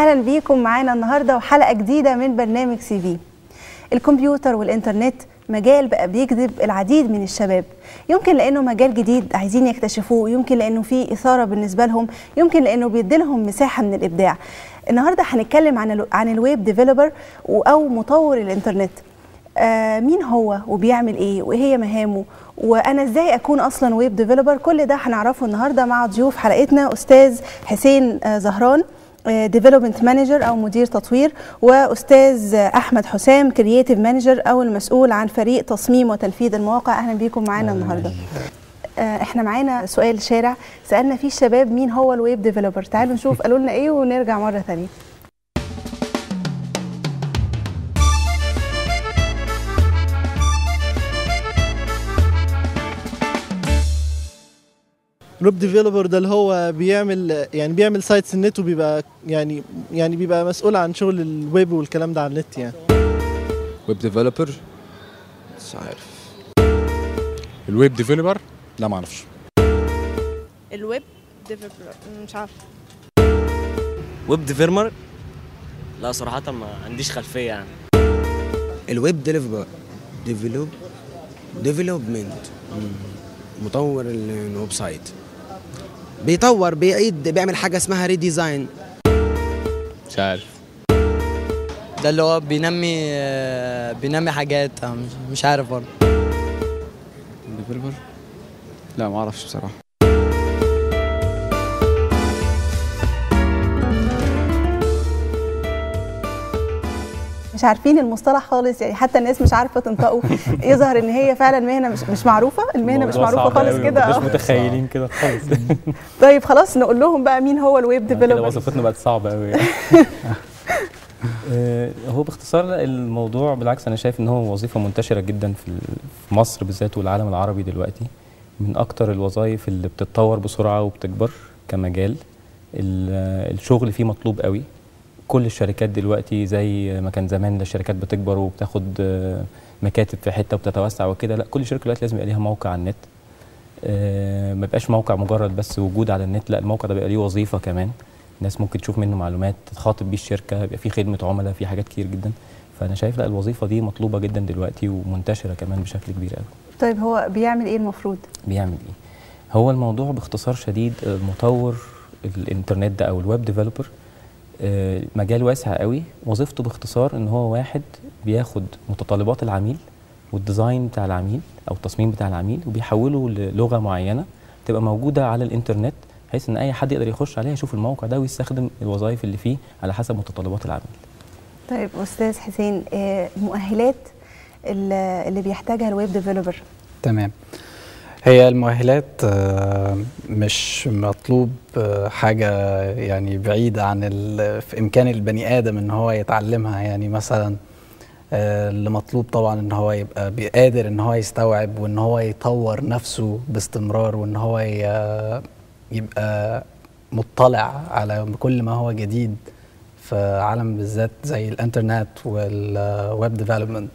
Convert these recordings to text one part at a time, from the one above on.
اهلا بيكم معانا النهارده وحلقه جديده من برنامج سي في. الكمبيوتر والانترنت مجال بقى بيجذب العديد من الشباب، يمكن لانه مجال جديد عايزين يكتشفوه، يمكن لانه فيه اثاره بالنسبه لهم، يمكن لانه بيديلهم مساحه من الابداع. النهارده هنتكلم عن الويب ديفلوبر او مطور الانترنت. مين هو وبيعمل ايه وايه هي مهامه وانا ازاي اكون اصلا ويب ديفلوبر؟ كل ده هنعرفه النهارده مع ضيوف حلقتنا، استاذ حسين زهران ديفلوبمنت مانجر او مدير تطوير، واستاذ احمد حسام كرييتيف مانجر او المسؤول عن فريق تصميم وتنفيذ المواقع. اهلا بيكم معانا النهارده. احنا معانا سؤال شارع سالنا فيه الشباب مين هو الويب ديفلوبر. تعالوا نشوف قالوا لنا ايه ونرجع مره ثانيه. الويب ديفلوبر ده اللي هو بيعمل سايتس النت، وبيبقى بيبقى مسؤول عن شغل الويب والكلام ده على النت يعني. ويب ديفلوبر مش عارف. الويب ديفلوبر لا ما اعرفش. الويب ديفلوبر مش عارف. ويب ديفلوبر لا صراحة ما عنديش خلفية يعني. الويب ديفلوبمنت مطور الويب سايت، بيطور بيعمل حاجه اسمها ريديزاين. مش عارف. ده اللي هو بينمي حاجات، مش عارف برضه. ديفلوبر لا ما اعرفش بصراحه. مش عارفين المصطلح خالص يعني، حتى الناس مش عارفه تنطقه. يظهر ان هي فعلا مهنه مش معروفه، المهنه مش معروفه خالص كده. مش متخيلين كده خالص. طيب خلاص نقول لهم بقى مين هو الويب ديفلوبر. وظيفتنا بقت صعبه قوي يعني. هو باختصار الموضوع بالعكس انا شايف ان هو وظيفه منتشره جدا في مصر بالذات والعالم العربي دلوقتي، من اكتر الوظائف اللي بتتطور بسرعه وبتكبر كمجال. الشغل فيه مطلوب قوي. كل الشركات دلوقتي زي ما كان زمان الشركات بتكبر وبتاخد مكاتب في حته وبتتوسع وكده، لا كل شركه دلوقتي لازم يبقى ليها موقع على النت. ما يبقاش موقع مجرد بس وجود على النت، لا الموقع ده بيبقى ليه وظيفه كمان. الناس ممكن تشوف منه معلومات، تخاطب بيه الشركه، يبقى فيه خدمه عملاء، فيه حاجات كتير جدا. فانا شايف لا الوظيفه دي مطلوبه جدا دلوقتي ومنتشره كمان بشكل كبير قوي. طيب هو بيعمل ايه المفروض؟ بيعمل ايه؟ هو الموضوع باختصار شديد مطور الانترنت ده او الويب ديفلوبر مجال واسع قوي. وظيفته باختصار ان هو واحد بياخد متطلبات العميل والديزاين بتاع العميل او التصميم بتاع العميل وبيحوله للغه معينه تبقى موجوده على الانترنت، بحيث ان اي حد يقدر يخش عليها يشوف الموقع ده ويستخدم الوظائف اللي فيه على حسب متطلبات العميل. طيب استاذ حسين، المؤهلات اللي بيحتاجها الويب ديفلوبر. تمام. هي المؤهلات مش مطلوب حاجة يعني بعيدة عن في إمكان البني آدم إن هو يتعلمها. يعني مثلا اللي مطلوب طبعا إن هو يبقى قادر إن هو يستوعب وإن هو يطور نفسه باستمرار، وإن هو يبقى مطلع على كل ما هو جديد في عالم بالذات زي الإنترنت والويب ديفلوبمنت.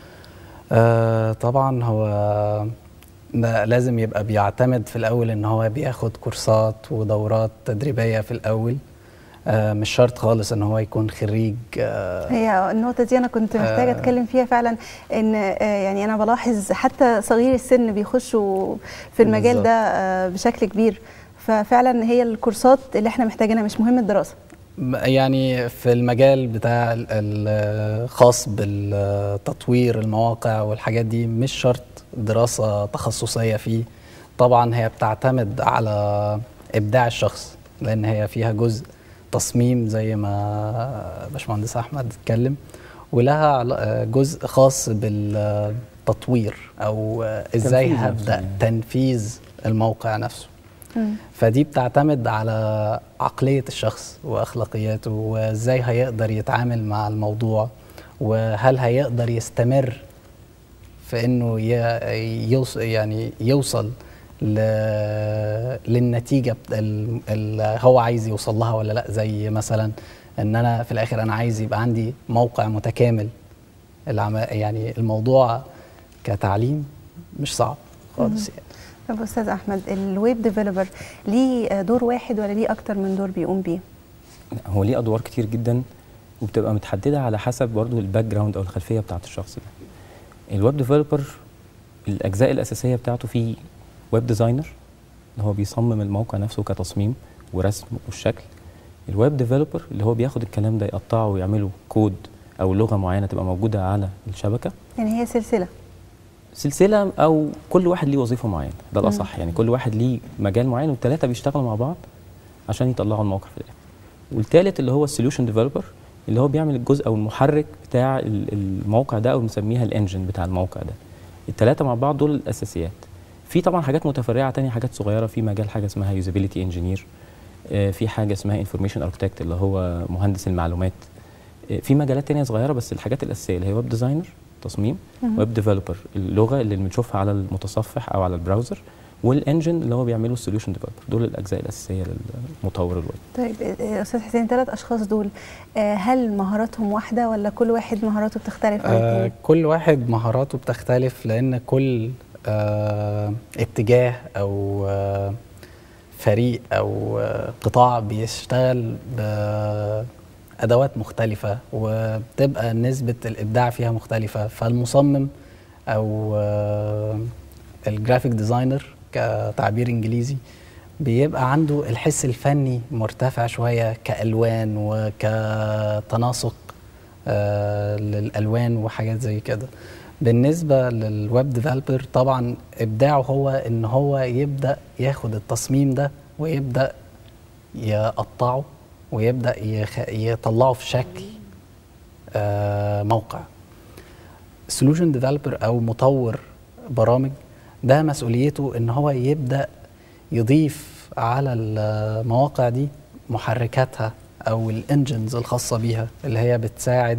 طبعا هو لازم يبقى بيعتمد في الأول إن هو بياخد كورسات ودورات تدريبية في الأول. مش شرط خالص إن هو يكون خريج. هي النقطة دي أنا كنت محتاجة أتكلم فيها فعلا، إن يعني أنا بلاحظ حتى صغير السن بيخشوا في المجال ده بشكل كبير. ففعلا هي الكورسات اللي احنا محتاجينها، مش مهم الدراسة. يعني في المجال بتاع الخاص بالتطوير المواقع والحاجات دي مش شرط دراسة تخصصية فيه. طبعا هي بتعتمد على إبداع الشخص، لأن هي فيها جزء تصميم زي ما باشمهندس أحمد اتكلم، ولها جزء خاص بالتطوير أو إزاي هبدأ تنفيذ الموقع نفسه. فدي بتعتمد على عقلية الشخص وأخلاقياته وإزاي هيقدر يتعامل مع الموضوع، وهل هيقدر يستمر في إنه يوصل للنتيجة اللي هو عايز يوصل لها ولا لا. زي مثلا إن أنا في الآخر أنا عايز يبقى عندي موقع متكامل. يعني الموضوع كتعليم مش صعب خالص يعني. طب أستاذ أحمد، الويب ديفلوبر ليه دور واحد ولا ليه أكتر من دور بيقوم بيه؟ هو ليه ادوار كتير جدا، وبتبقى متحدده على حسب برضه الباك جراوند او الخلفيه بتاعت الشخص ده. الويب ديفلوبر الاجزاء الاساسيه بتاعته في ويب ديزاينر اللي هو بيصمم الموقع نفسه كتصميم ورسم والشكل. الويب ديفلوبر اللي هو بياخد الكلام ده يقطعه ويعمله كود او لغه معينه تبقى موجوده على الشبكه. يعني هي سلسله او كل واحد ليه وظيفه معينه، ده الاصح. يعني كل واحد ليه مجال معين والثلاثه بيشتغلوا مع بعض عشان يطلعوا الموقع في الاخر. والثالث اللي هو السوليوشن ديفلوبر اللي هو بيعمل الجزء او المحرك بتاع الموقع ده، او بنسميها الانجن بتاع الموقع ده. الثلاثه مع بعض دول الاساسيات. في طبعا حاجات متفرعه تانية، حاجات صغيره في مجال حاجه اسمها يوزابيلتي انجينير، في حاجه اسمها انفورميشن اركتكت اللي هو مهندس المعلومات، في مجالات تانية صغيره. بس الحاجات الاساسيه اللي هي ويب ديزاينر تصميم، ويب ديفلوبر اللغه اللي بنشوفها على المتصفح او على البراوزر، والانجن اللي هو بيعمله السوليوشن ديفلوبر. دول الاجزاء الاساسيه للمطور الويب. طيب استاذ حسين، 3 اشخاص دول هل مهاراتهم واحده ولا كل واحد مهاراته بتختلف عن الثاني؟ كل واحد مهاراته بتختلف، لان كل اتجاه او فريق او قطاع بيشتغل بادوات مختلفه، وبتبقى نسبه الابداع فيها مختلفه. فالمصمم او الجرافيك ديزاينر كتعبير انجليزي بيبقى عنده الحس الفني مرتفع شويه، كالوان وكتناسق للالوان وحاجات زي كده. بالنسبه للويب ديفلوبر طبعا ابداعه هو ان هو يبدا ياخد التصميم ده ويبدا يقطعه ويبدا يطلعه في شكل موقع. سوليوشن ديفلوبر او مطور برامج ده مسؤوليته ان هو يبدا يضيف على المواقع دي محركاتها او الانجنز الخاصه بيها اللي هي بتساعد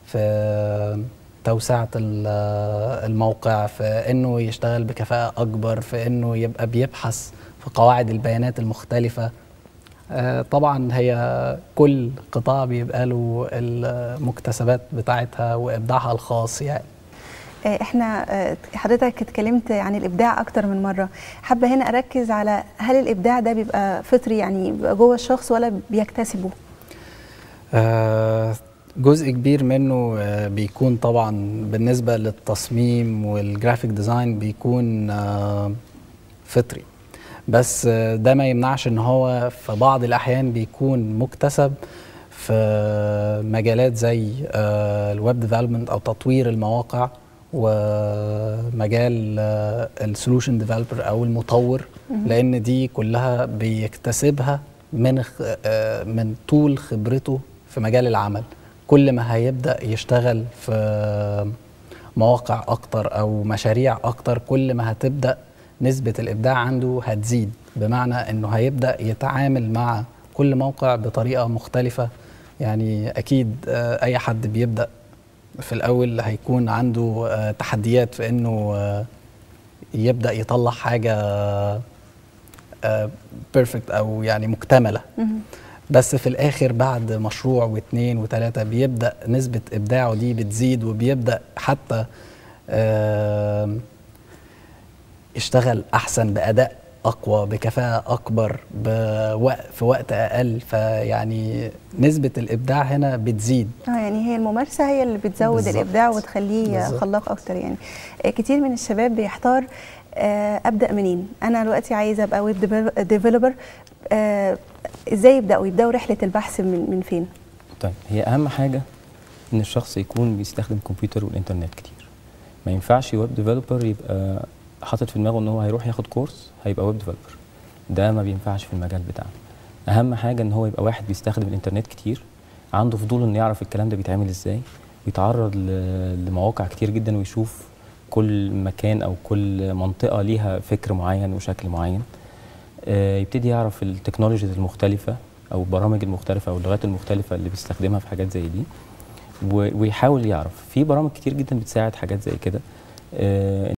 في توسعه الموقع، في انه يشتغل بكفاءه اكبر، في انه يبقى بيبحث في قواعد البيانات المختلفه. طبعا هي كل قطاع بيبقى له المكتسبات بتاعتها وابداعها الخاص. يعني احنا حضرتك اتكلمت عن الابداع اكتر من مره، حابه هنا اركز على هل الابداع ده بيبقى فطري، يعني بيبقى جوه الشخص ولا بيكتسبه؟ جزء كبير منه بيكون طبعا بالنسبه للتصميم والجرافيك ديزاين بيكون فطري، بس ده ما يمنعش ان هو في بعض الاحيان بيكون مكتسب في مجالات زي الويب ديفلوبمنت او تطوير المواقع، ومجال السولوشن ديفلوبر او المطور، لان دي كلها بيكتسبها من طول خبرته في مجال العمل. كل ما هيبدا يشتغل في مواقع اكتر او مشاريع اكتر، كل ما هتبدا نسبه الابداع عنده هتزيد، بمعنى انه هيبدا يتعامل مع كل موقع بطريقه مختلفه. يعني اكيد اي حد بيبدا في الاول هيكون عنده تحديات في انه يبدا يطلع حاجه بيرفكت او يعني مكتمله، بس في الاخر بعد مشروع واثنين وثلاثه بيبدا نسبه ابداعه دي بتزيد، وبيبدا حتى يشتغل احسن باداء اقوى بكفاءه اكبر في وقت اقل. فيعني نسبه الابداع هنا بتزيد. يعني هي الممارسه هي اللي بتزود بالزبط. الابداع وتخليه خلاق اكتر. يعني كتير من الشباب بيحتار ابدا منين؟ انا دلوقتي عايزه ابقى ويب ديفلوبر، ازاي يبداوا رحله البحث من فين؟ طيب هي اهم حاجه ان الشخص يكون بيستخدم الكمبيوتر والانترنت كتير. ما ينفعش ويب ديفلوبر يبقى حاطط في دماغه ان هو هيروح ياخد كورس هيبقى ويب ديفلوبر، ده ما بينفعش في المجال بتاعنا. اهم حاجه ان هو يبقى واحد بيستخدم الانترنت كتير، عنده فضول انه يعرف الكلام ده بيتعمل ازاي، ويتعرض لمواقع كتير جدا ويشوف كل مكان او كل منطقه ليها فكر معين وشكل معين. يبتدي يعرف التكنولوجيز المختلفه او البرامج المختلفه او اللغات المختلفه اللي بيستخدمها في حاجات زي دي، ويحاول يعرف في برامج كتير جدا بتساعد حاجات زي كده.